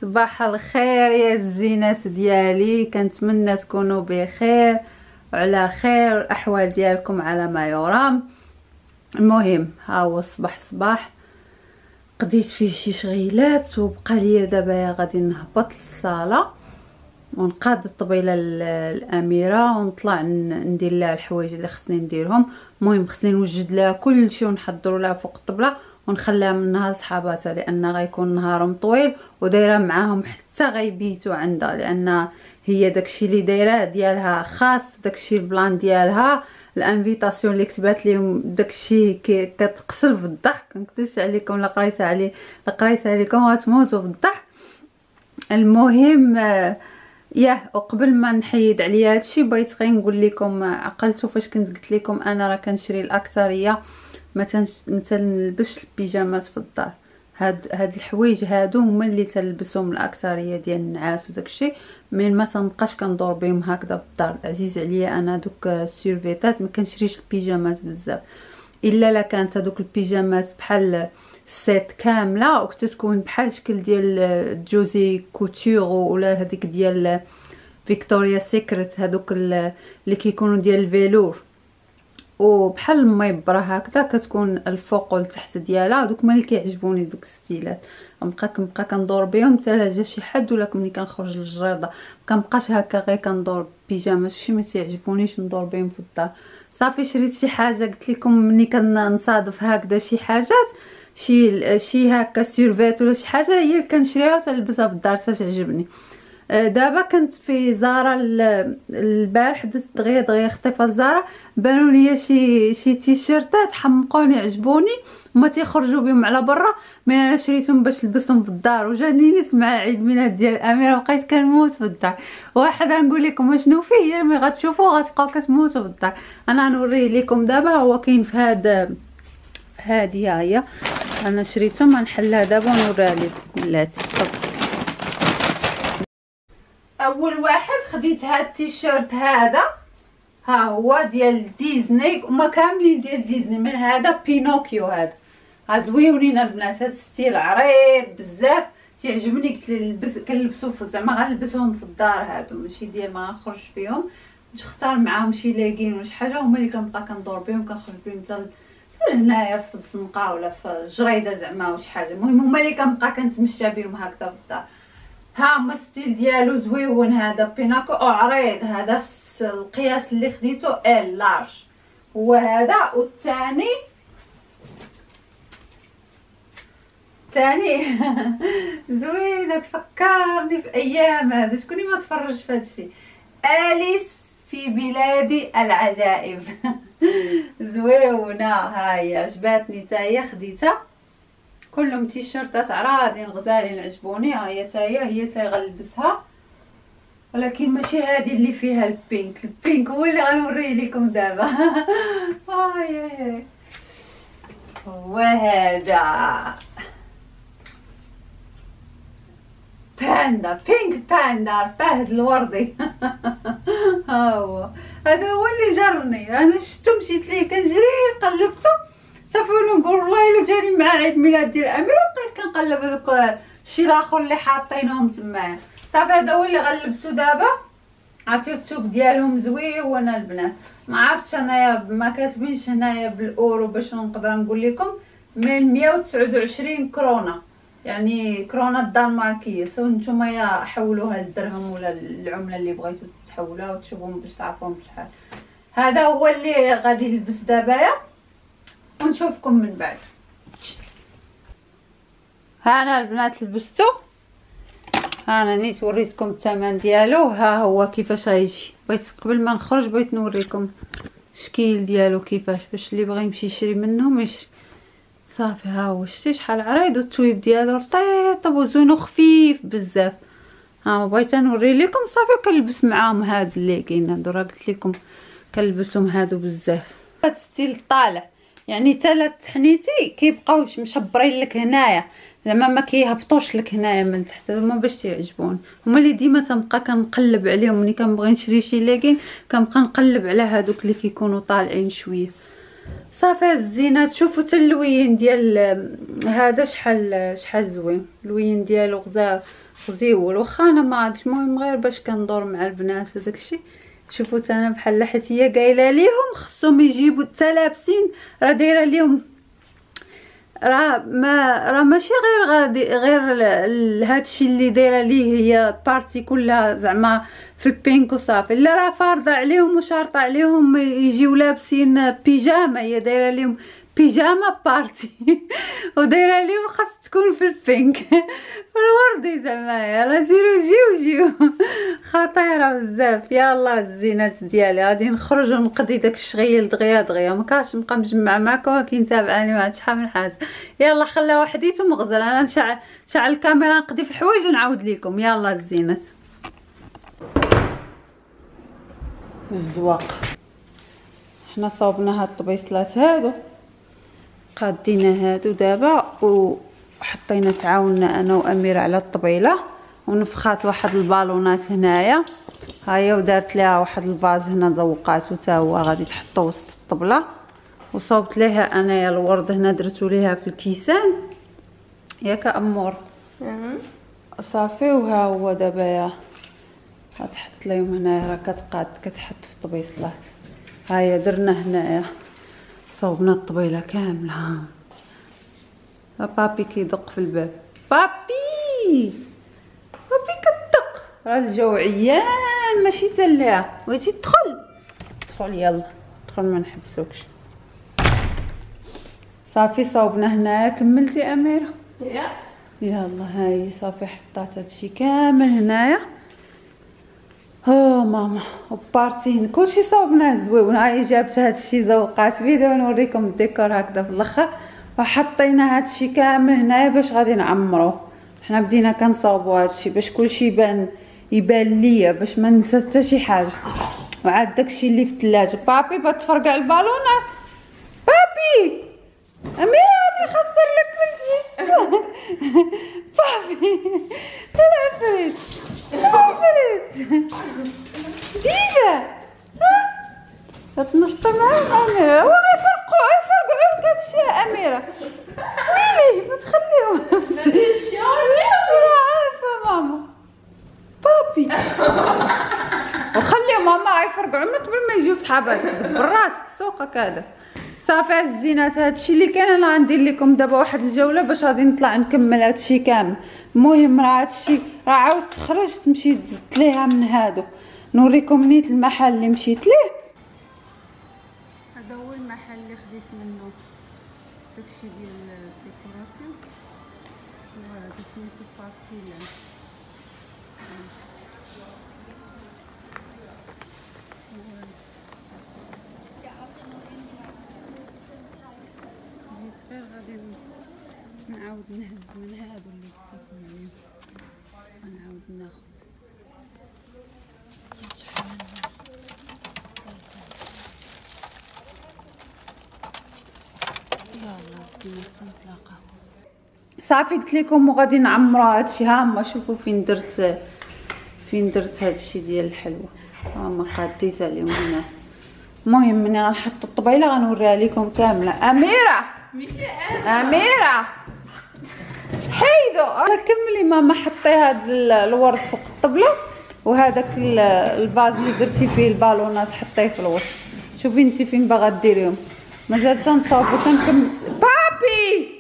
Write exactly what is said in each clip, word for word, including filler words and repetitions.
صباح الخير يا الزينات ديالي، كنتمنى تكونوا بخير وعلى خير، الاحوال ديالكم على ما يرام. المهم ها هو الصباح صباح قضيت فيه شي شغيلات وبقى لي دابا غادي نهبط للصاله ونقاد الطبيله الاميره ونطلع ندير لها الحوايج اللي خصني نديرهم. المهم خصني نوجد لها كلشي ونحضر لها فوق الطبله ونخليها من نهار صحاباتها، لان غيكون نهارهم طويل ودايره معاهم حتى غيبيتوا عندها، لان هي داكشي اللي دايره ديالها خاص، داكشي البلان ديالها. الانفيتاسيون اللي كتبات لهم داكشي كتقسل في الضحك، منكذبش عليكم، لا قريتها علي لا قريتها عليكم غتموتوا في الضحك. المهم ياه وقبل ما نحيد عليا هادشي بغيت غير نقول لكم، عقلتوا فاش كنت قلت لكم انا راه كنشري الاكثريه ما تنلبسش البيجامات في الدار. هاد هاد الحوايج هادو هما اللي تلبسهم الاكثريه ديال النعاس وداكشي، من ما تنبقاش كندور بهم هكذا في الدار. عزيز عليا انا دوك السيرفيتات، ما كنشريش البيجامات بزاف، الا لا كانت هذوك البيجامات بحال السيت كامله وكتكون بحال شكل ديال جوزي كوتور ولا هذيك ديال فيكتوريا سيكريت، هذوك اللي كيكونوا ديال الفيلور وبحال الميبره هكذا، كتكون الفوق والتحت ديالها. دوك ما اللي كيعجبوني دوك الستيلات، كنبقى كنبقى كندور بهم حتى لا جا شي حد، ولا ملي كنخرج للجرده كنبقاش هكا غير كندور بيجامات، شي ما تيعجبونيش ندور بهم في الدار. صافي شريت شي حاجه، قلت لكم ملي كنصادف هكذا شي حاجات شي شي هكا سيرفيت ولا شي حاجه هي اللي كنشريها وتلبسها في الدار تعجبني. دابا كنت في زارا البارح، دزت دغيا دغيا خطيفه لزارا، بانوا لي شي شي تيشيرتات حمقوني عجبوني وما تيخرجوا بهم على برا، مي انا شريتهم باش نلبسهم في الدار. وجاني نسمع عيد ميلاد ديال الاميره بقيت كنموت في الدار. واحده نقول لكم شنو فيه، هي ملي غتشوفوه غتبقاو كتموتوا في الدار. انا نوريه لكم دابا، هو كاين في هاد هادي ها هي انا شريتهم، غنحلها دابا ونوريها لكم بلاتي. اول واحد خديت هاد التيشيرت هذا، ها هو ديال ديزني، وما كاملين ديال ديزني، من هذا بينوكيو. هذا ها زويونين البنات، هاد ستيل عريض بزاف تيعجبني، قلت لبس كنلبسو زعما غنلبسهم في الدار. هادو ماشي ديال ما غنخرج بهم، نختار معاهم شي لاكين ولا شي حاجه، هما اللي كنبقى كندور بهم كنخرج بهم حتى هنايا في الزنقه ولا في الجريده زعما وشي حاجه. المهم هما اللي كنبقى كنتمشى بهم هكذا في الدار. ها هما الستيل ديالو زويون، هذا بيناكو او عريض، هذا القياس اللي خديته ال لارج هو هذا. والثاني ثاني زوينه تفكرني في ايام هذا، شكون ما تفرج في هادشي، اليس في بلاد العجائب. زويونه هاي عجباتني حتى هي، خديتها. كلهم تيشيرتات عراضين غزالين عجبوني. ها هي حتى هي هي حتى غنلبسها، ولكن ماشي هذه اللي فيها البينك. البينك هو اللي غنوريه لكم دابا. اي اي وهذا باندا، بينك باندا، فهد الوردي. ها هو هذا هو اللي جرني، انا شفتو مشيت ليه كنجري قلبته صافي، ونقول والله الا جاني مع عيد ميلاد ديال الاميره بقيت كنقلب هذوك الشي الاخر اللي حاطينهم تما. صافي هذا هو اللي غنلبسو دابا. عرفتوا الثوب ديالهم زويون البنات، ما عرفتش انايا ما كاتبينش هنايا بالاورو باش نقدر نقول لكم، من مية وتسعة وعشرين كرونه، يعني كرونه الدنماركيه. سو نتوما يا حولوها للدرهم ولا العمله اللي بغيتو تحولوها وتشوفوهم باش تعرفوهم بشحال. هذا هو اللي غادي نلبس دابا ونشوفكم من بعد. ها انا البنات لبستو، ها انا نيت وريتكم الثمن ديالو، ها هو كيفاش غيجي. بغيت قبل ما نخرج بغيت نوريكم الشكل ديالو كيفاش، باش اللي بغى يمشي يشري منهم يشري. صافي ها هو شتي شحال عريض، والتويب ديالو رطيب وزوين وخفيف بزاف. ها بغيت نوري لكم صافي. كنلبس معاهم هاد اللي كاين هادو، راه قلت لكم كنلبسهم هادو بزاف. هاد ستيل طالع يعني ثلاث تحنيتي كيبقاو مشبرين لك هنايا، زعما ما كيهبطوش لك هنايا من تحت. هما باش تعجبون، هما اللي ديما تنبقى كنقلب عليهم ملي كنبغي نشري شي لاكين، كنبقى نقلب على هادوك اللي كيكونوا طالعين شويه. صافي الزينات. شوفوا حتى اللوين ديال هذا شحال شحال زوين، اللوين ديالو غزال زيول. واخا انا ما عادش المهم غير باش كندور مع البنات وداكشي. شوفوا انا بحال حيت هي قايله ليهم خصهم يجيبوا حتى لابسين، راه دايره ليهم راه ما راه ماشي غير غادي غير هادشي اللي دايره ليه هي بارتي كلها زعما في البينك وصافي، لا راه فارضه عليهم وشارطه عليهم يجيو لابسين بيجاما، هي دايره ليهم بيجاما بارتي ودايره ليهم خاص تكون في البينك والوردي زعما. يلا سيروا جيو جيو خطيره بزاف. يلا الزينات ديالي غادي نخرج ونقضي داك الشغيل دغيا دغيا، مكاش نبقى مجمعه معكم ولكن تابعاني ما عادش شحال من حاجه. يلا خلاها وحديت ومغزل، انا نشعل نشعل الكاميرا نقضي في الحوايج ونعاود لكم. يلا الزينات الزواق. حنا صوبنا هاد الطبيصلات هادو قادينا هادو دابا وحطينا تعاوننا انا واميره على الطبيله ونفخات واحد البالونات هنايا هاهي ودارت ليها واحد الفاز هنا زوقاتو حتى هو غادي تحطو وسط الطبله. وصوبت ليها انايا الورد هنا درتو ليها في الكيسان ياك امور صافي. وها هو دابا يا غتحط ليهم هنايا راه كتقاد كتحط في الطبيصلات. هاهي درنا هنايا صوبنا الطبيله كامله. بابي كيدق في الباب، بابي بابي كدق، راه الجو عيان ماشي تلها. بغيتي تدخل دخل يلا دخل ما نحبسوكش. صافي صوبنا هنايا. كملتي اميره؟ يلا هاي صافي حطات هادشي كامل هنايا. اوه ماما وبارتين كلشي صوبناه زويون. هاي جابت هادشي زوقات فيديو نوريكم الديكور هكذا في الاخر. وحطينا هادشي كامل هنايا باش غادي نعمروه. حنا بدينا كنصاوبوا هادشي باش كلشي يبان يبان ليا باش ما ننسى حتى شي حاجه. وعاد داكشي اللي في الثلاجه. بابي بتفرقع البالونات. بابي اميره غادي خسر لك كلشي. بابي العفريت العفريت ديما تنشطي معاهم اميره. هو غيفرقوا غيفرقعوا لك هادشي يا اميره. ويلي ما تخليوهم. راه عارفه ماما بابي وخليهم ماما غيفرقعوا من قبل ما يجيو صحاباتك. دبر راسك سوقك هذا. صافي الزينات هادشي اللي كان. انا غندير لكم دابا واحد الجوله باش غادي نطلع نكمل هادشي كامل. المهم راه هادشي راه عاود خرجت مشيت زدت ليها من هادو نوريكم نيت المحل اللي مشيت ليه. هذا هو المحل اللي خديت منه داكشي ديال الديكوراسيون وهذا سميتو بارتيلان. جيت غير غادي نعاود نهز من هادو اللي قلت لكم عليهم ونعاود ناخذ. يلا الزينات نتلاقاو. صافي قلت لكم وغادي نعمروا هادشي. ها هما شوفوا فين درت فين درت هادشي ديال الحلوه. ها هما قاديت عليهم هنا. المهم ملي غنحط الطبيله غنوريها لكم كامله. اميره اميره حيدو كملي ماما. حطي هاد الورد فوق الطبله وهذاك الفاز اللي درتي فيه البالونات حطيه في الوسط. شوفي انت فين باغا ديريهم. مازال تنصاوبو تنكمل. بابي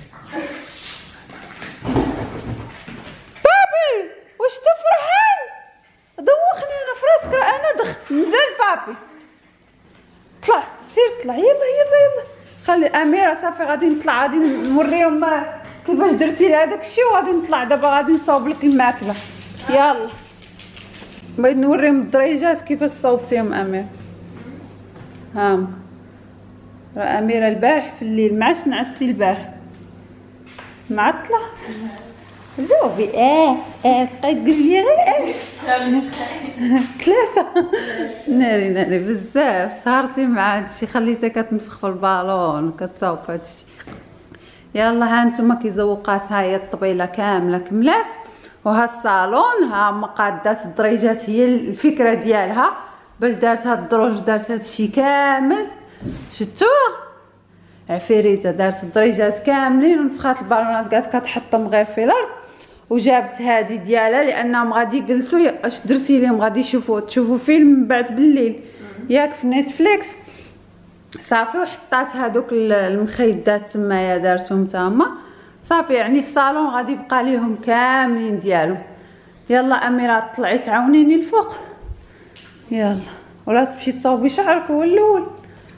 بابي واش انت فرحان؟ دوخني انا في راسك. راه انا دخت. نزل بابي طلع سير طلع. يلا يلا يلا خلي اميره. صافي غادي نطلع غادي نوريهم كيفاش درتي لي هذاك الشيء وغادي نطلع دابا غادي نصاوب لك الماكله. يلا بغيت نوريهم الدريجات كيفاش صوبتيهم اميره. ها راه اميره البارح في الليل معاش نعستي البارح معطله. جاوبي اه اه تبقاي تقولي لي غير اه ثلاثه. ناري ناري بزاف سهرتي مع هادشي. خليتها كتنفخ في البالون وكتصاوب هادشي. يلا ها نتوما كيزوقات. ها هي الطبيله كامله كملات. وها الصالون ها مقادات الدريجات هي الفكره ديالها باش دارت هاد الدروج دارت هادشي كامل. شفتوا عفيريته دارت الدريجات كاملين ونفخات البالونات قالت كتحطهم غير في الارض وجابت هذه ديالها لانهم غادي يجلسوا. اش درتي لهم؟ غادي يشوفوا تشوفوا فيلم من بعد بالليل ياك في نتفليكس. صافي وحطات هذوك المخيدات تمايا دارتهم تما صافي. يعني الصالون غادي يبقى ليهم كاملين ديالهم. يلا اميره طلعي تعاونيني الفوق يلا، ولا تمشي تصوبي شعرك هو الاول.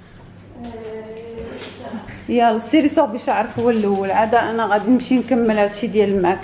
يلا سيري صوبي شعرك هو الاول، عاد انا غادي نمشي نكمل هادشي ديال الماكله.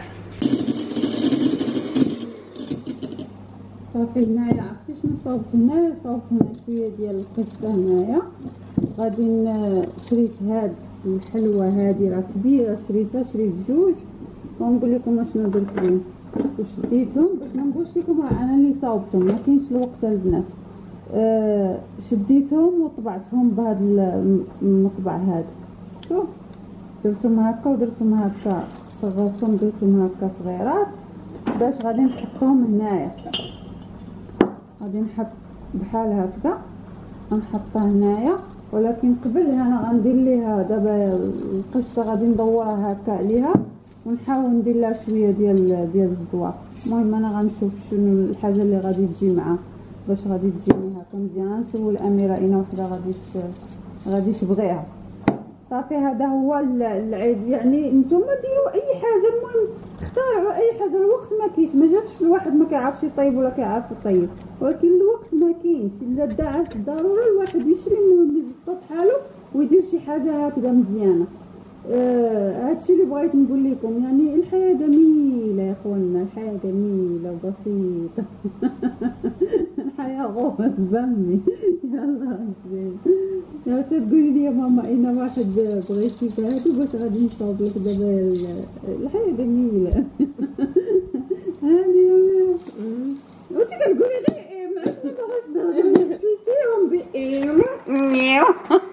صافي هنايا عرفتي شنو صوبت هنايا؟ صوبت هنا شويه ديال القشطه هنايا. غادي شريت هاد الحلوه هادي راه كبيره شريتها، شريت جوج ونقول لكم شنو درت بهم وشديتهم باش ما نقولش لكم راه انا اللي صاوبتهم، ما كاينش الوقت البنات. أه شديتهم وطبعتهم بهذا المطبع هذا، شفتوا درتهم هكا ودرتهم هكا صغرتهم درتهم هكا صغيرات باش غادي نحطهم هنايا. غادي نحط بحال هكذا غنحطها هنايا، ولكن قبلها انا غندير ليها دابا القشطه غادي ندورها هكا عليها ونحاول ندير لها شويه ديال ديال الزواق. المهم انا غنشوف شنو الحاجه اللي غادي تجي معها باش غادي تجيني هكا مزيانه. نسول اميره اين وحده غادي غادي تبغيها. صافي هذا هو العيب. يعني نتوما ديروا اي حاجه، المهم اختاروا اي حاجه. الوقت ما كاينش، ما جاتش الواحد ما كيعرفش يطيب ولا كيعرف يطيب، ولكن الوقت ما كاينش. الا دعات الضروره الواحد يشري المهم يزبط حاله ويدير شي حاجه هكذا مزيانه. آه هادشي اللي بغيت نقول لكم. يعني الحياه جميله يا اخوانا، الحياه جميله وبسيطه. الحياه غوص بامي. يلا زين يا تقولي لي يا ماما اين واحد بغيتي فهادو باش غادي نصاوب لك دابا. الحياه جميله. هادي وانت كتقولي غير مع شنو باغاش تهضري كلتيهم بإيم.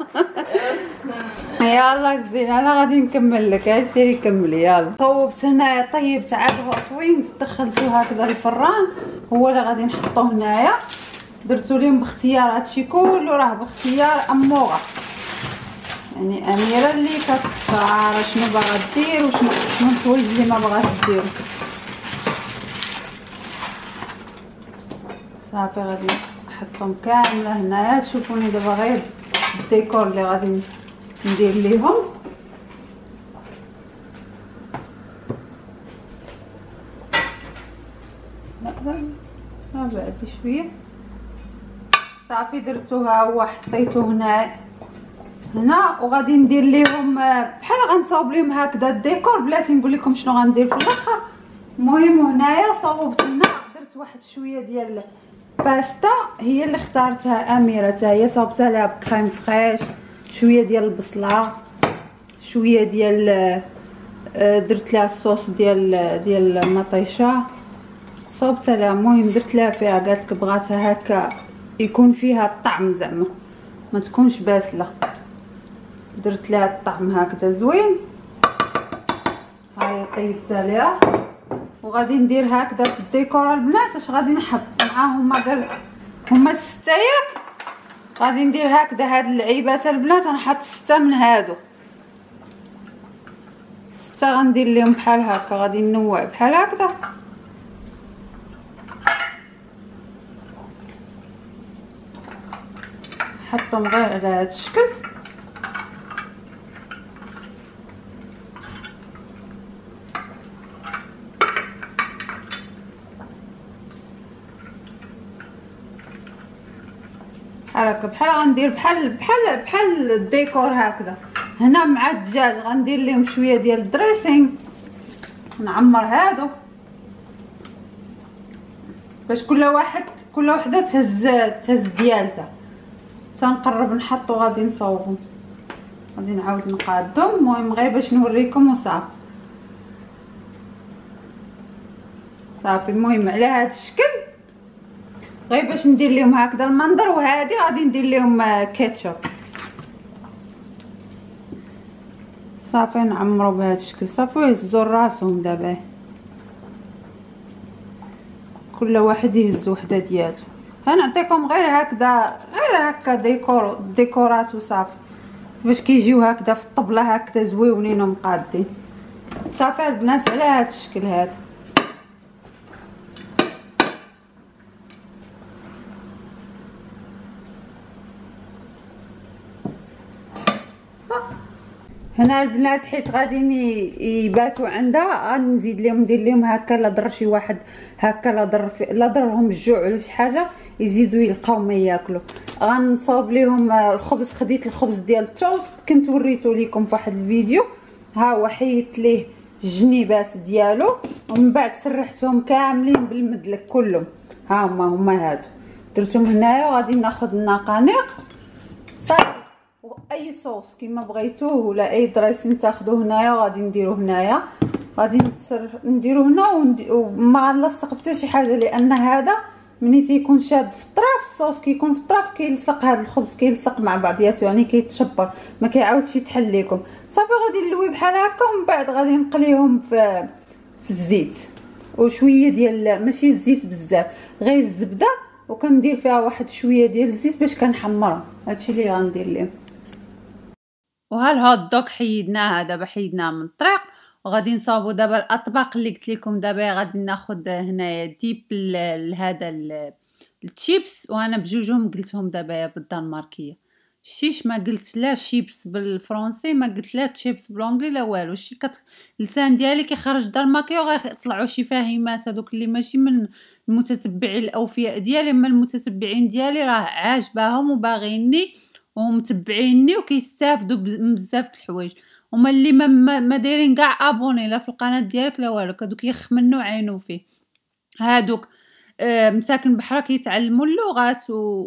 يلا زين انا غادي نكمل لك. هاي سيري كملي يلا. صوبت هنايا طيبت عاد هوت وينز دخلتو هكذا الفران هو اللي غادي نحطو هنايا. درتو ليهم باختيار، هادشي كله راه باختيار اموغه. يعني اميره اللي كتختار شنو باغا دير وشنو شنو الحوايج اللي ما بغاش دير. صافي غادي نحطهم كامله هنايا. شوفوني دابا غير الديكور اللي غادي ندير ليهم. لا لا ها بعد شويه. صافي درتوها هو حطيته هنا هنا وغادي ندير ليهم بحال غنصاوب ليهم هكذا الديكور. بلاتي نقول لكم شنو غندير في الاخر. المهم هنايا صوبت هنا درت واحد شويه ديال باستا هي اللي اختارتها اميره، حتى هي صوبتها لها بكريم فريش، شويه ديال البصله، شويه ديال درت لها الصوص ديال ديال المطيشه صوبتها لها. المهم درت لها فيها قالت لك بغاتها هكا يكون فيها الطعم زعما ما تكونش باسله. درت لها الطعم هكذا زوين. هاي طيبتها لها وغادي ندير هكذا في الديكور البنات. اش غادي نحط معاهم؟ هما غير هما سته ياك. غادي ندير هكذا هاد اللعيبات البنات غنحط سته من هادو سته غندير لهم بحال هكا. غادي ننوع بحال هكذا. نحطهم غير على هاد الشكل. بحال هكا بحال غندير بحال بحال بحال الديكور هكذا. هنا مع الدجاج غندير لهم شويه ديال الدريسينغ نعمر هادو باش كل واحد كل وحده تهز تهز ديالتها. تنقرب نحطو غادي نصوبهم غادي نعاود نقادهم. المهم غير باش نوريكم وصافي. صافي المهم على هذا الشكل غير باش ندير لهم هكذا المنظر. وهذه غادي ندير لهم كاتشب. صافي نعمرو بهذا الشكل. صافي يهزوا راسهم دابا كل واحد يهز وحده ديالو. غنعطيكم غير هكذا غير هكا ديكور ديكورات وصافي باش كيجيو هكذا في الطبله هكذا زويونين ومقادين. صافي البنات على هذا الشكل هذا. هنا البنات حيت غاديين يباتوا عندها غنزيد لهم ندير لهم هكا لا ضر شي واحد هكا لا ضر لا ضرهم الجوع ولا شي حاجه يزيدوا يلقاو ما ياكلوا. غنصاوب لهم الخبز. خديت الخبز ديال التوست كنت وريته لكم في واحد الفيديو، ها هو حيدت ليه الجنيبات ديالو ومن بعد سرحتهم كاملين بالمدلك كلهم. ها هما هما هادو درتهم هنايا وغادي ناخذ النقانق صافي. واي صوص كيما بغيتوه ولا اي دريسين تاخذوه هنايا وغادي نديرو هنايا. غادي نتسر نديرو هنا وما نلصق حتى شي حاجه لان هذا ملي تيكون شاد في الطراف الصوص كيكون في الطراف كيلصق هذا الخبز كيلصق مع بعضياته يعني كيتشبر ما كيعاودش يتحل لكم. صافي غادي نلوي بحال هكا ومن بعد غادي نقليهم في في الزيت وشويه ديال ماشي الزيت بزاف غير الزبده وكندير فيها واحد شويه ديال الزيت باش كنحمرها. هادشي اللي غندير ليه. وها الهوت دوغ حيدناها دابا حيدناها من الطريق وغادي نصاوبوا دابا الاطباق اللي قلت لكم. دابا غادي ناخذ هنايا ديب لهذا الشيبس وانا بجوجهم قلتهم دابا بالدنماركيه. شتيش ما قلت لا شيبس بالفرنسي ما قلت لا تشيبس بالانجلي لا والو. شي كت اللسان ديالي كيخرج دنماركي وغيطلعوا شي فاهمات هذوك اللي ماشي من المتتبعين الاوفياء ديالي اما المتتبعين ديالي راه عاجباهم وباغيني ومتبعيني وكيستافدوا بزاف د الحوايج. هما اللي ما, ما دايرين كاع ابوني لا في القناه ديالك لا والو هذوك يخمنوا عينو فيه. هادوك آه مساكن بحرا كيتعلموا اللغات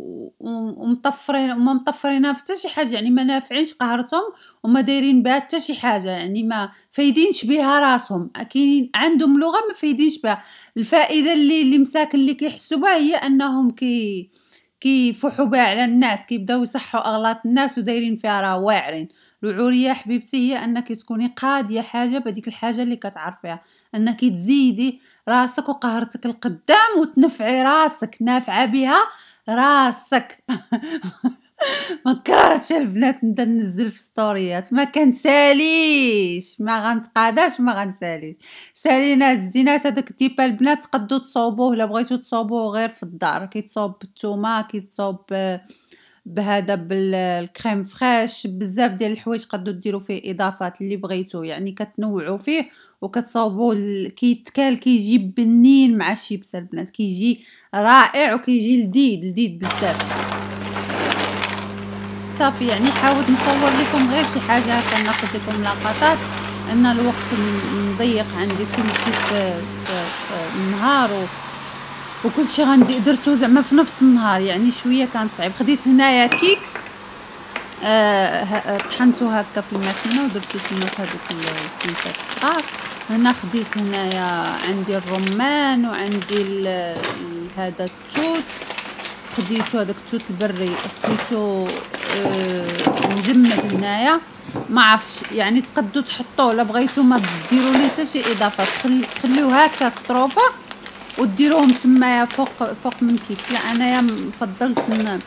ومطفرين وما مطفرينها في حتى شي حاجه يعني ما نافعينش قهرتهم وما دايرين بها حتى شي حاجه يعني ما فايدينش بها راسهم. كاينين عندهم لغه ما فايدينش بها. الفائده اللي اللي مساكن اللي كيحسوا بها هي انهم كي كيفوحوا بها على الناس كيبداو يصحوا اغلاط الناس ودايرين فيها راه واعرين. العوريه حبيبتي هي انك تكوني قاديه حاجه بهذيك الحاجه اللي كتعرفيها انك تزيدي راسك وقهرتك القدام وتنفعي راسك نافعه بها راسك. ما كرهتش البنات نبدا ننزل في ستوريات ما كنساليش ما غنتقاداش ما غنساليش. سالينا الزينات هذاك ديبا البنات تقدروا تصاوبوه الا بغيتو تصاوبوه غير في الدار كيتصاوب بالثومه كيتصاوب بهذا بالكريم فريش بزاف ديال الحوايج تقدروا ديروا فيه اضافات اللي بغيتو يعني كتنوعوا فيه وكتصاوبوه كيتكال كيجي بنين مع الشيبس البنات كيجي رائع وكيجي لذيذ لذيذ بزاف. صافي يعني حاولت نصور لكم غير شي حاجه هكا ناخذ لكم لقطات ان الوقت مضيق عندي كلشي في, في, في النهار و وكل شيء غندي درتو زعما في نفس النهار يعني شويه كان صعيب. خديت هنايا كيكس آه طحنتو هكا في الماكينه ودرتو تما هذوك الكيسات الصغار. هنا خديت هنايا عندي الرمان وعندي هذا التوت خديتو هذاك التوت البري خديتو آه مجمد هنايا ما عرفتش يعني تقدروا تحطوه لا بغيتو ما ديروا ليه حتى شي اضافات تخليوه هكا طروفه وديروهم تمايا فوق فوق من كيكس. لا انايا فضلت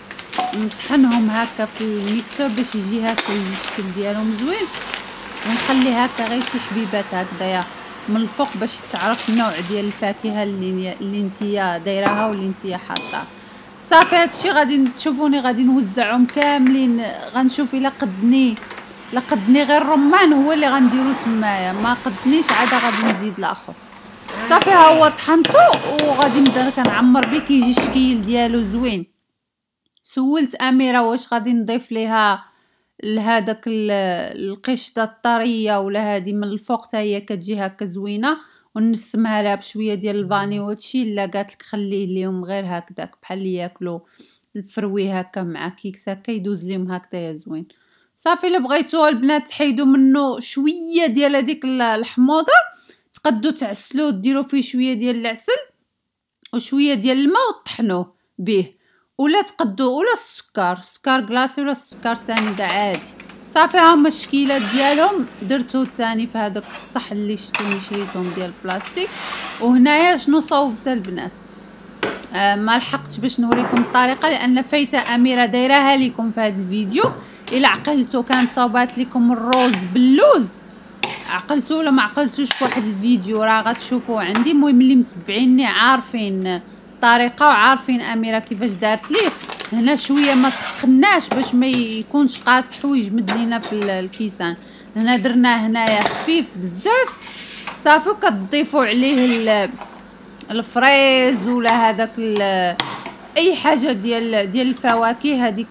نطحنهم هكا في الميكسور باش يجي هكا يجي الشكل ديالهم زوين ونخلي هكا غير شي حبيبات هكذايا من الفوق باش تعرف النوع ديال الفاكهه اللي اللي نتيا دايراها واللي نتيا حاطه. صافي هادشي غادي تشوفوني غادي نوزعهم كاملين. غنشوف الا قدني لا قدني غير الرمان هو اللي غنديرو تمايا ما قدنيش عاد غادي نزيد الاخر. صافي ها هو طحنتو وغادي نبدا كنعمر بيه كيجي الشكل ديالو زوين. سولت اميره واش غادي نضيف ليها لهداك القشطه الطريه ولا هذه من الفوق حتى هي كتجي هكا زوينه ونسمها لها بشويه ديال الفاني وهادشي. لا قالت لك خليه ليهم غير هكذاك بحال اللي ياكلوا الفروي هكا مع كيكس هكا يدوز ليهم هكذا زوين. صافي الا بغيتو البنات تحيدوا منه شويه ديال هذيك الحموضه تقدروا تعسلوه ديروا فيه شويه ديال العسل وشويه ديال الماء وطحنوه به ولا تقدوا ولا السكر سكر كلاصي ولا السكر سنيده عادي. صافي ها هما الشكيلات ديالهم درتو ثاني في هذاك الصح اللي شفتوني شريتهم ديال البلاستيك. وهنايا شنو صوبت البنات آه ما لحقتش باش نوريكم الطريقه لان فايته اميره دايراها لكم في هذا الفيديو. الا عقلتو كانت صوبات لكم الروز باللوز عقلتو ولا ما عقلتوش في واحد الفيديو راه غتشوفوه عندي. المهم اللي متبعيني عارفين الطريقه وعارفين اميره كيفاش دارت ليه. هنا شويه ما تقناش باش ما يكونش قاصح ويجمد لينا في الكيسان. هنا درناه هنايا خفيف بزاف صافي، وكتضيفوا عليه الفريز ولا هذاك اي حاجه ديال ديال الفواكه هذيك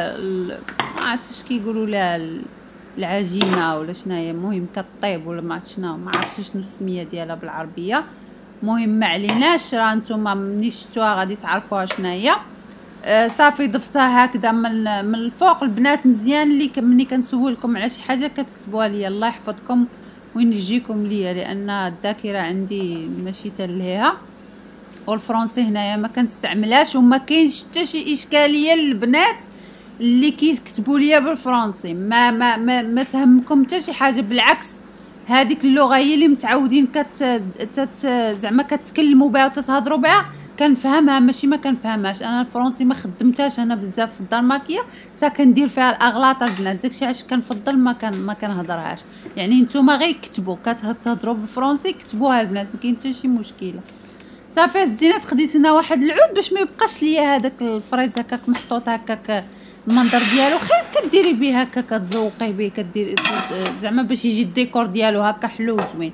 ما عرفتش كيقولوا لها العجينه ولا شناهي، المهم كطيب ولا ما عرفت شنو، ما عرفتش شنو السميه ديالها بالعربيه، المهم ما عليناش، راه نتوما ملي شفتوها غادي تعرفوها شناهي. آه صافي ضفتها هكذا من من الفوق. البنات مزيان اللي ملي كنسولكم على شي حاجه كتكتبوها ليا، الله يحفظكم وينجيكم ليا، لان الذاكره عندي ماشي تلهيها، والفرنسي هنايا ما كنستعملهاش، وما كاينش حتى شي اشكاليه للبنات اللي كيكتبوا ليا بالفرنسي، ما ما ما, ما تهمكم حتى شي حاجه، بالعكس هذيك اللغه هي اللي متعودين كت تت زعما كتكلموا بها وتتهضروا بها كنفهمها، ماشي ما كنفهمهاش. انا الفرنسي ما خدمتهاش انا بزاف في الدنماركيه، سا كندير فيها الاغلاط البنات، داكشي علاش كنفضل ما كان ما كنهضرهاش. يعني نتوما غير كتبوا كتهضروا بالفرنسي كتبوها البنات، ما كاين حتى شي مشكله. صافي الزينات خديت هنا واحد العود باش ما يبقاش ليا هذاك الفريز هكاك محطوط هكاك المنظر ديالو، خير كديري به هكا كتزوقي به كديري زعما باش يجي الديكور ديالو هكا حلو زوين.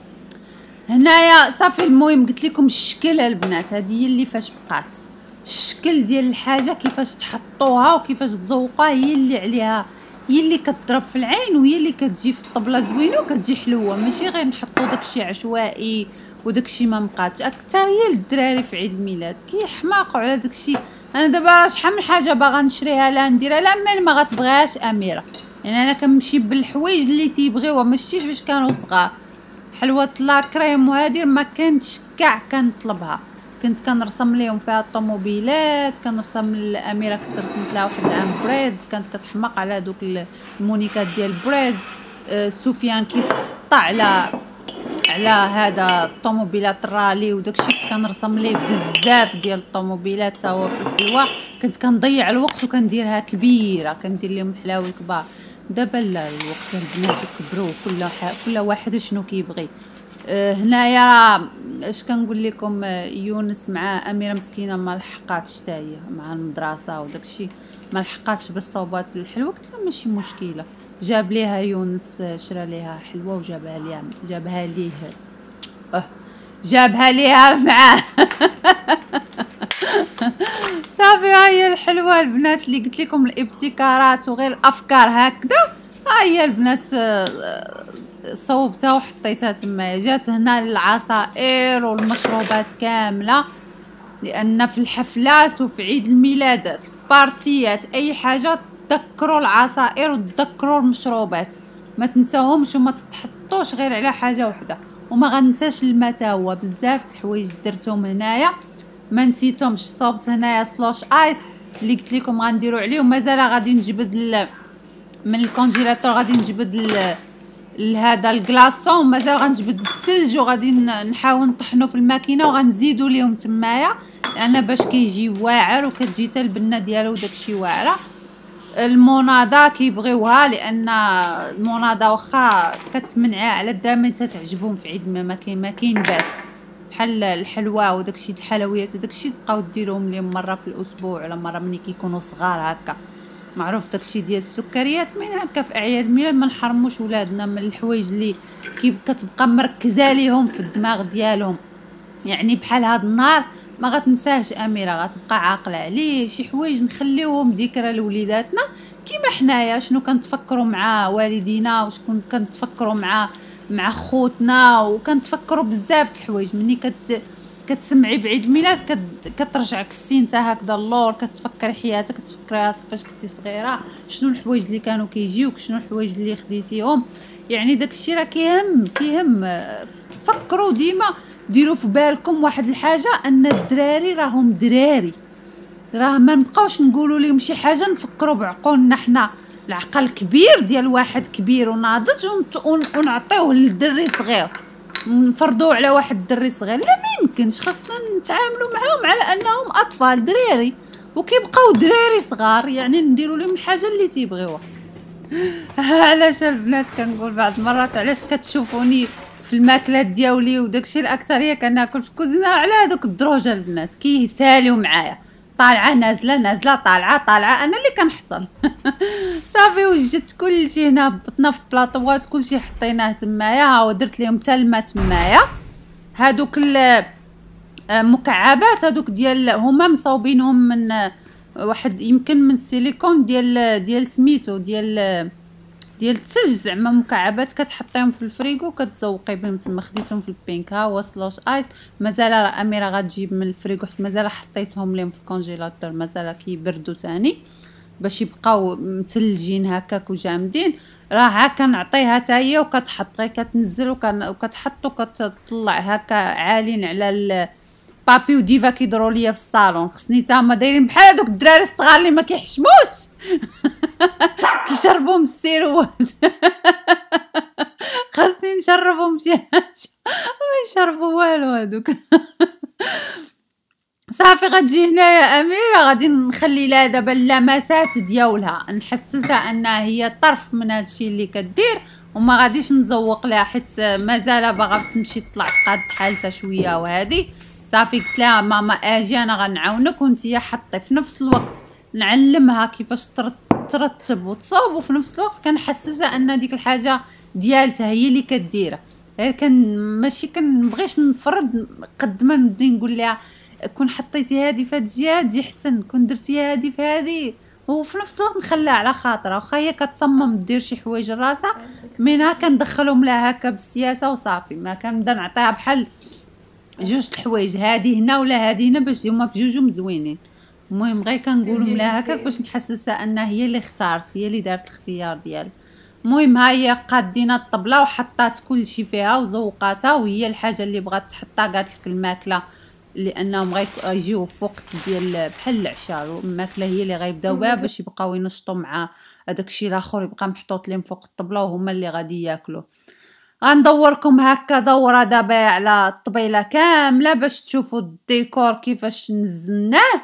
هنايا صافي المهم قلت لكم الشكل البنات، هذه هي اللي فاش بقات الشكل ديال الحاجه كيفاش تحطوها وكيفاش تزوقوها، هي اللي عليها، هي اللي كتضرب في العين وهي اللي كتجي في الطبله زوينه وكتجي حلوه، ماشي غير نحطو داكشي عشوائي وداكشي ما مبقاتش. اكثريه الدراري في عيد الميلاد كيحماقوا على داكشي. انا دابا شحال من حاجه باغا نشريها لا نديرها لا ملي ما غتبغيهاش اميره، يعني انا كنمشي بالحوايج اللي تيبغيوها، ماشي باش كانوا صغار. حلوه لا كريم وهذه ما كنتش كاع كنطلبها، كنت كنرسم ليهم فيها الطوموبيلات، كنرسم الاميره كنت رسمت لها واحد العام بريدز، كانت كتحماق على دوك المونيكات ديال بريدز. آه سفيان كيتسطى على على هذا الطوموبيلات الرالي وداكشي، كنت كنرسم ليه بزاف ديال الطوموبيلات تا هو في الحلوه، كنت كنضيع الوقت وكنديرها كبيره، كندير لهم الحلاوه الكبار. دابا لا، الوقت البنات كبروا، كل كل واحد شنو كيبغي. أه هنايا راه اش كنقول لكم، يونس مع اميره مسكينه ما لحقاتش حتى هي مع المدرسه وداكشي، ما لحقاتش بالصوبات الحلوه، قلت لها ماشي مشكله، جاب ليها يونس شرا ليها حلوه وجابها ليها جابها ليه اه جابها ليها معاه صافي ها هي الحلوه البنات اللي قلت لكم، الابتكارات وغير الافكار هكذا، ها هي البنات صوبتها وحطيتها تما. جات هنا العصائر والمشروبات كامله، لان في الحفلات وفي عيد الميلادات البارتيات اي حاجه تذكروا العصائر وتذكروا المشروبات، ما تنساوهمش وما تحطوش غير على حاجه وحده. وما غنساش الماء تا هو، بزاف د الحوايج درتهم هنايا ما نسيتهمش. صوبت هنايا سلوش ايس اللي قلت لكم غنديروا عليه، ومازال غادي نجبد من الكونجيلاتور، غادي نجبد هذا الكلاصون، مازال غنجبد الثلج وغادي نحاول نطحنو في الماكينه وغنزيدوا ليهم تمايا، لان باش كيجي واعر وكتجي حتى البنه ديالو داكشي واعره. الموناضه كيبغيوها، لان الموناضه واخا كتمنعها على الدراري ما تتعجبهم في عيد ما كاين ما كاين باس، بحال الحلوى وداكشي الحلويات وداكشي تبقاو ديروهم لهم مره في الاسبوع ولا مره ملي كيكونوا صغار هكا، معروف داكشي ديال السكريات. من هكا في اعياد الميلاد ما نحرموش ولادنا من الحوايج اللي كتبقى مركزه ليهم في الدماغ ديالهم، يعني بحال هاد النهار ما غتنساهش اميره، غتبقى عاقله عليه. شي حوايج نخليوهم ذكرى لوليداتنا، كيما حنايا شنو كنتفكروا مع والدينا وشكون كنتفكروا مع مع خوتنا، وكنتفكروا بزاف د الحوايج. ملي كت كتسمعي بعيد الميلاد كت... كترجعك السين تا هكذا اللور، كتفكري حياتك، كتفكري فاش كنتي صغيره شنو الحوايج اللي كانوا كيجيوك، شنو الحوايج اللي خديتيهم. يعني داكشي راه كيهم كيهم فكروا ديما، ديروا في بالكم واحد الحاجه، ان الدراري راهم دراري، راه ما نبقاوش نقولوا لهم شي حاجه، نفكروا بعقولنا حنا، العقل كبير ديال واحد كبير وناضج ونعطيوه للدري صغير، نفرضوه على واحد الدري صغير، لا ما يمكنش. خاصنا نتعاملوا معاهم على انهم اطفال دراري وكيبقاو دراري صغار، يعني نديروا لهم الحاجه اللي تيبغيوها. علاش البنات كنقول بعض المرات علاش كتشوفوني في الماكلات ديالي وداكشي الاكثريه كناكل في الكوزينه على هذوك الدروجه، البنات كيساليو معايا طالعه نازله نازله طالعه طالعه، انا اللي كنحصل. صافي وجدت كلشي هنا، هبطنا في بلاطوات كلشي حطيناه تمايا، ها هو درت لهم حتى الماء تمايا. هادوك المكعبات هادوك ديال هما مصاوبينهم من واحد يمكن من السيليكون ديال ديال سميتو ديال ديال الثلج، زعما مكعبات كتحطيهم في الفريغو كتزوقي بهم تما. خديتهم في البينك، ها هو سلوش ايس. مازال راه اميره غتجيب من الفريغو حيت مازال حطيتهم لهم في الكونجيلاتور، مازال كيبردوا تاني باش يبقاو مثلجين هكاك وجامدين. راه كنعطيها حتى هي وكتحط، غير كتنزل وكتحط وكتطلع هكا عالين على بابي وديفا كيدروا ليا في الصالون. خصني تا هما دايرين بحال هذوك الدراري الصغار اللي ما كيحشموش كيشربوا من السيروات. خاصني نشربهم شي حاجه، ما يشربوا والو هذوك. صافي غتجي هنايا اميره، غادي نخلي لها دابا اللمسات ديالها، نحسسها انها هي طرف من هادشي اللي كدير، وما غاديش نزوق لها حيت مازال باغا تمشي تطلع تقاد حالتها شويه. وهذه صافي قلت لها ماما اجي انا غنعاونك وانتيا حطي في نفس الوقت، نعلمها كيفاش ترتب وتصوب، وفي نفس الوقت كنحسسها ان ديك الحاجه ديالتها هي اللي كديرها. غير كان ماشي كنبغيش نفرض، قد ما نبدي نقول لها كون حطيتي هذه في هاد الجهه تجي حسن، كون درتي هذه في هذه، وفي نفس الوقت نخليها على خاطرها. واخا هي كتصمم دير شي حوايج راسها، منها كندخلهم لها هكا بالسياسه وصافي. ما كنبدا نعطيها بحال جوج الحوايج، هذه هنا ولا هذه هنا، باش هما بجوجهم زوينين. المهم غير كنقولهم لها هكاك باش نحسسها ان هي اللي اختارت، هي اللي دارت الاختيار ديالها. المهم ها هي قادينا الطبله وحطات كل شيء فيها وزوقاتها، وهي الحاجه اللي بغات تحطها قالت لك الماكله لانهم غيجيو في وقت ديال بحال العشاء، الماكله هي اللي غيبداو بها باش يبقاو ينشطوا مع هذاك الشيء الاخر يبقى محطوط لهم فوق الطبله وهما اللي غادي ياكلوا. غندوركم هكا دوره دابا على الطبيله كامله باش تشوفوا الديكور كيفاش نزلناه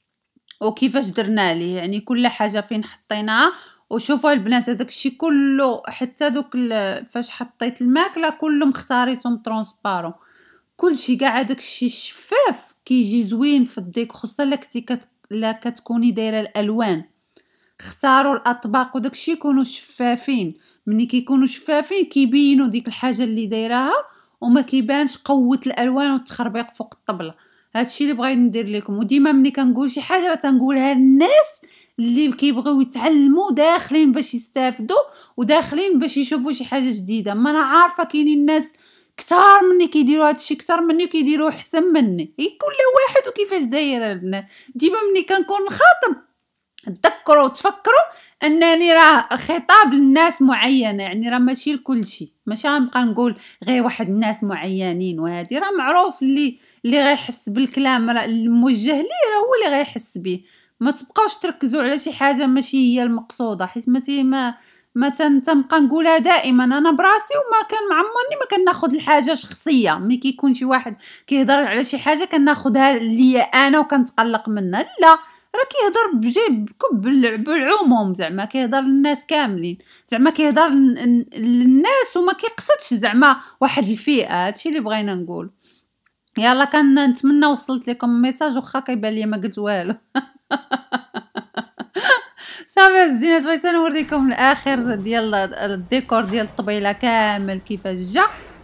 وكيفاش درنا ليه، يعني كل حاجه فين حطيناها. وشوفوا البنات هذاك الشيء كله، حتى دوك فاش حطيت الماكله كله مختاريتهم ترونسبارون، كلشي كاع هذاك الشيء شفاف كيجي زوين في الديك. خصوصا لا كنتي كت... لا كتكوني دايره الالوان، اختاروا الاطباق وداك الشيء يكونوا شفافين. ملي كيكونوا شفافين كيبينوا ديك الحاجه اللي دايراها وما كيبانش قوه الالوان والتخربيق فوق الطبله. هادشي اللي بغيت ندير لكم. وديما ملي كنقول شي حاجه راه تنقولها للناس اللي كيبغيو يتعلموا، داخلين باش يستافدوا وداخلين باش يشوفوا شي حاجه جديده. ما انا عارفه كاينين الناس كتار مني كيديروا هادشي كتار مني وكيديروه احسن مني، كل واحد وكيفاش داير البنات. ديما ملي كنكون نخاطب تذكروا وتفكروا انني راه خطاب للناس معينه، يعني راه ماشي لكل شيء، ماشي غنبقى نقول غير واحد الناس معينين. وهذه راه معروف اللي اللي غيحس بالكلام الموجه ليه راه هو اللي غيحس به. ما تبقاوش تركزوا على شي حاجه ماشي هي المقصوده، حيت ما ما ما تنبقى نقولها دائما انا براسي، وما كان معمرني ما كناخذ الحاجه شخصيه. ملي كيكون شي واحد كيهضر على شي حاجه كناخذها ليا انا وكنتقلق منها، لا راه كيهضر بجيب بالعموم، زعما كيهضر للناس كاملين، زعما كيهضر للناس وما كيقصدش زعما واحد الفئه. هادشي اللي بغينا نقول. يلا كنتمنى وصلت لكم ميساج، واخا كيبان لي ما قلت والو. صافي الزينات بغيت نوريكم الاخر ديال الديكور ديال الطبيله كامل كيفاش جا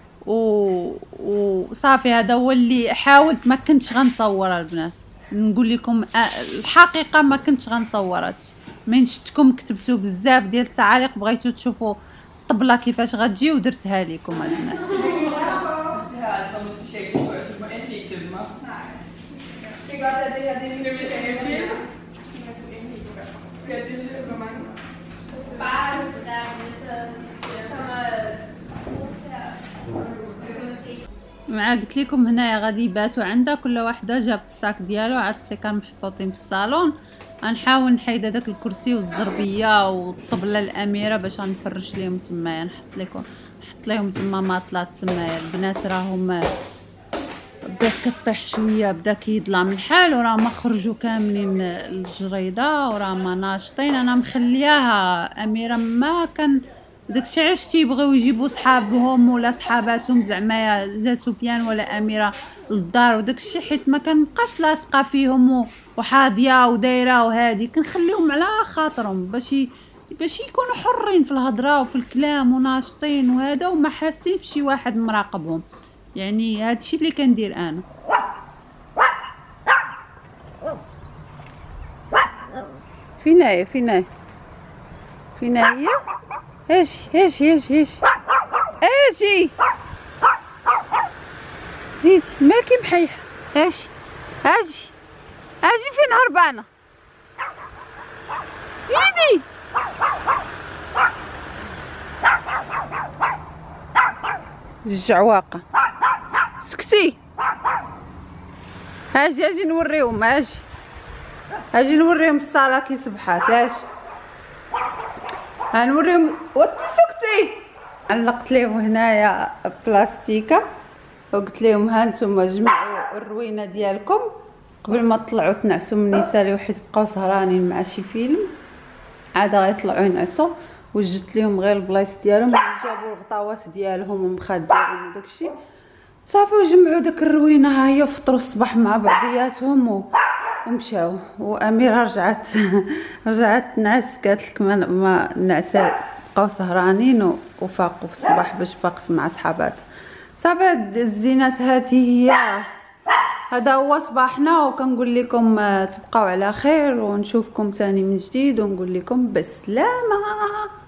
وصافي. هذا هو اللي حاولت، ما كنتش غنصور البنات، نقول لكم الحقيقه ما كنتش غنصور هادشي. من شفتكم كتبتوا بزاف ديال التعاليق بغيتوا تشوفوا الطبله كيفاش غتجي ودرتها لكم البنات. مع قلت لكم هنايا غادي يباتوا عندها، كل واحده جابت الساك ديالو، عاد كان محطوطين في الصالون. غنحاول نحيد هذاك الكرسي والزربيه والطبله الاميره باش غنفرش ليهم تمايا، نحط لكم نحط لهم تما ماطلات تمايا. البنات راهم بدات كطيح شويه، بدا كيظلم الحال وراه ما خرجوا كاملين الجريده وراه ما ناشطين. انا مخلياها اميره ما كان داكشي علاش تيبغيو يجيبوا صحابهم ولا صحاباتهم زعما لا سفيان ولا اميره للدار وداكشي، حيت ما كنبقاش لاصقه فيهم وحاضيه ودايره وهادي، كنخليهم على خاطرهم باش باش يكونوا حرين في الهضره وفي الكلام وناشطين وهذا، وما حاسين بشي واحد مراقبهم. يعني هادشي اللي كندير انا. فينا هي فينا هي فينا هي اجي اجي اجي اجي اجي زيدي مالكي محيحه، اجي اجي اجي فين هربانه، زيدي الجعواقه سكتي. اجي اجي نوريهم، اجي اجي نوريهم الصاله كي صبحات، اجي غنوريهم. وانتي سكتي. علقت لهم هنايا بلاستيكه وقلت لهم ها نتوما جمعوا الروينه ديالكم قبل ما تطلعوا تنعسوا من النسالي، وحيت بقاو سهرانين مع شي فيلم عاد غيطلعوا ينعسوا. وجدت لهم غير البلايص ديالهم، جابوا الغطاوات ديالهم ومخاد ديالهم وداكشي صافي، وجمعوا داك الروينه. ها هي فطروا الصباح مع بعضياتهم و... ومشاو. واميره رجعت رجعت تنعس، قالت لك ما, ما نعسات، بقاو سهرانين وفاقوا في الصباح باش فاقت مع صحاباتها. صافي الزينات هذه هي، هذا هو صباحنا. وكنقول لكم تبقاو على خير، ونشوفكم تاني من جديد، ونقول لكم بالسلامه.